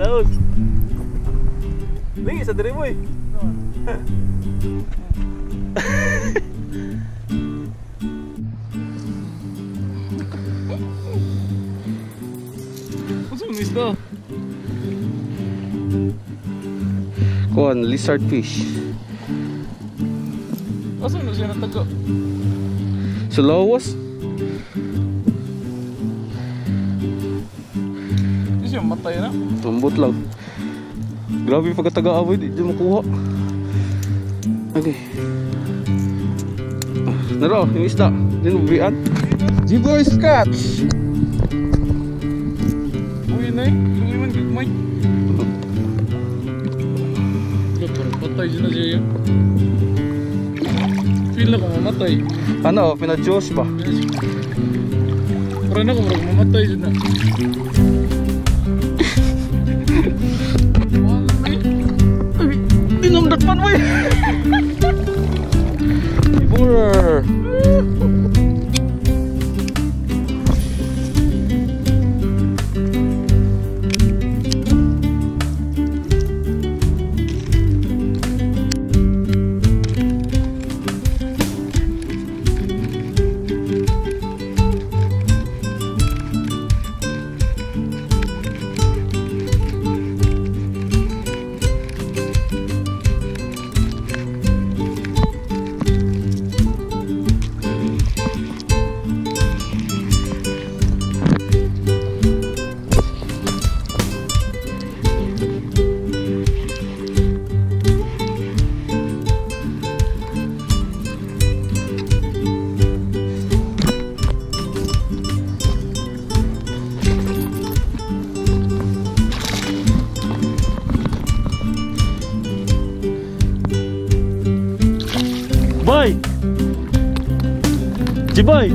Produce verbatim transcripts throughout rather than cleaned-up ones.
laos. Lingi sa diri mo eh. What's up, mister? Kuan, lizard fish. Asan na siya natago? Sa lawas? Hindi siya matay na? Lambot lang. Grabe pagkataga-away, di dyan makuha. Okay. Ah, naro, yung isda. Diyan mabian. G-boys catch! Uy na eh, yung iman gagmay. Parang patay dyan na siya yan. Feel na kung mamatay. Ano, pinadjos ba? Parang na kung mamatay dyan na. Tinamdakpan mo eh! Iburer! Boy! G-boy!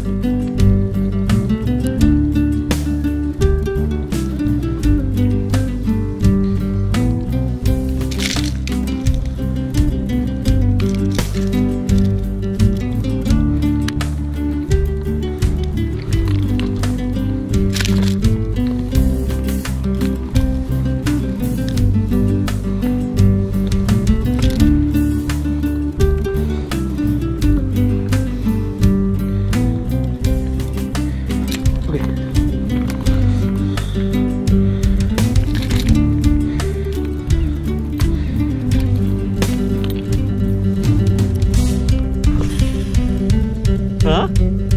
Ha?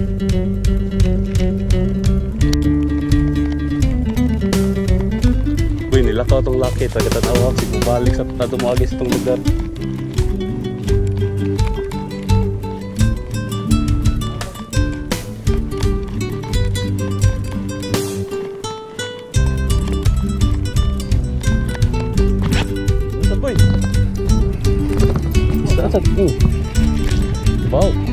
Uy, nilakaw tong laki. Tagatanaw ako siguro balik sa tatumagis itong lugar. Basta boy? Basta asad? Hmm. Wow.